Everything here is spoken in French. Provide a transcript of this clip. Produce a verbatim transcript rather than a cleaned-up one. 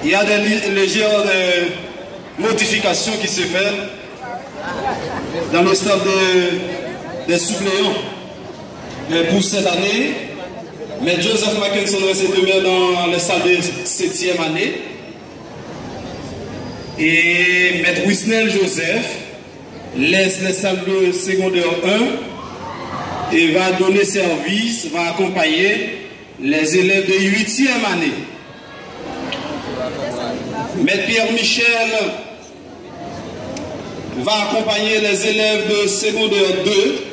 il y a des légères euh, modifications qui se font dans le stade de, des suppléants euh, pour cette année. Mais Joseph Mackinson reste demeure dans le stade de septième année. Et Maître Wisnel Joseph laisse le stade de secondaire un et va donner service, va accompagner les élèves de huitième année. Maître Pierre Michel va accompagner les élèves de secondaire deux